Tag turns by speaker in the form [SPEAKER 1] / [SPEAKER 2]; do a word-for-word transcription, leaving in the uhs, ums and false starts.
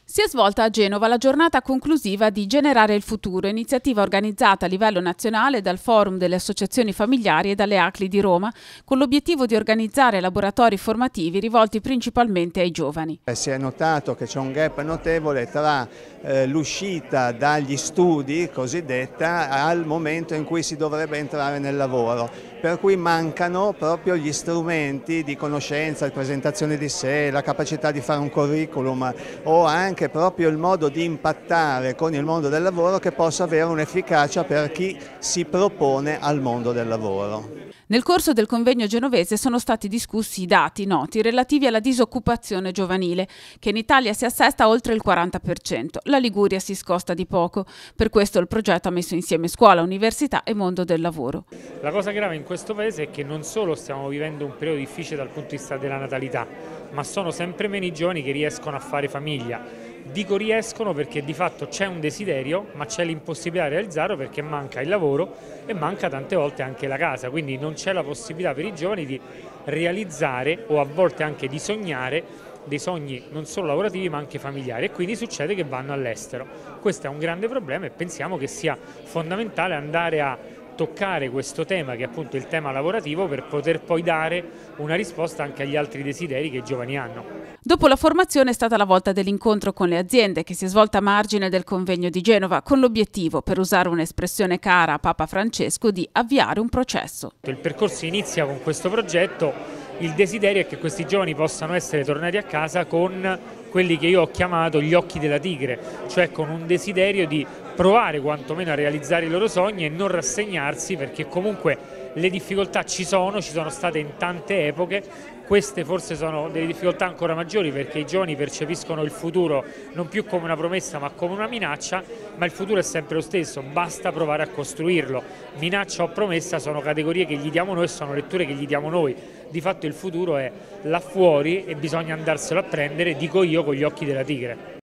[SPEAKER 1] Si è svolta a Genova la giornata conclusiva di Generare il futuro, iniziativa organizzata a livello nazionale dal Forum delle Associazioni Familiari e dalle A C L I di Roma, con l'obiettivo di organizzare laboratori formativi rivolti principalmente ai giovani.
[SPEAKER 2] Si è notato che c'è un gap notevole tra eh, l'uscita dagli studi cosiddetta al momento in cui si dovrebbe entrare nel lavoro, per cui mancano proprio gli strumenti di conoscenza, di presentazione di sé, la capacità di fare un curriculum o anche proprio il modo di impattare con il mondo del lavoro che possa avere un'efficacia per chi si propone al mondo del lavoro.
[SPEAKER 1] Nel corso del convegno genovese sono stati discussi i dati noti relativi alla disoccupazione giovanile, che in Italia si assesta a oltre il quaranta per cento. La Liguria si scosta di poco. Per questo il progetto ha messo insieme scuola, università e mondo del lavoro.
[SPEAKER 3] La cosa grave in questo paese è che non solo stiamo vivendo un periodo difficile dal punto di vista della natalità, ma sono sempre meno i giovani che riescono a fare famiglia. Dico riescono perché di fatto c'è un desiderio, ma c'è l'impossibilità di realizzarlo perché manca il lavoro e manca tante volte anche la casa, quindi non c'è la possibilità per i giovani di realizzare o a volte anche di sognare dei sogni non solo lavorativi ma anche familiari, e quindi succede che vanno all'estero. Questo è un grande problema e pensiamo che sia fondamentale andare a toccare questo tema, che è appunto il tema lavorativo, per poter poi dare una risposta anche agli altri desideri che i giovani hanno.
[SPEAKER 1] Dopo la formazione è stata la volta dell'incontro con le aziende, che si è svolta a margine del convegno di Genova, con l'obiettivo, per usare un'espressione cara a Papa Francesco, di avviare un processo.
[SPEAKER 3] Il percorso inizia con questo progetto, il desiderio è che questi giovani possano essere tornati a casa con quelli che io ho chiamato gli occhi della tigre, cioè con un desiderio di provare quantomeno a realizzare i loro sogni e non rassegnarsi, perché comunque le difficoltà ci sono, ci sono state in tante epoche. Queste forse sono delle difficoltà ancora maggiori perché i giovani percepiscono il futuro non più come una promessa ma come una minaccia, ma il futuro è sempre lo stesso, basta provare a costruirlo. Minaccia o promessa sono categorie che gli diamo noi, sono letture che gli diamo noi. Di fatto il futuro è là fuori e bisogna andarselo a prendere, dico io, con gli occhi della tigre.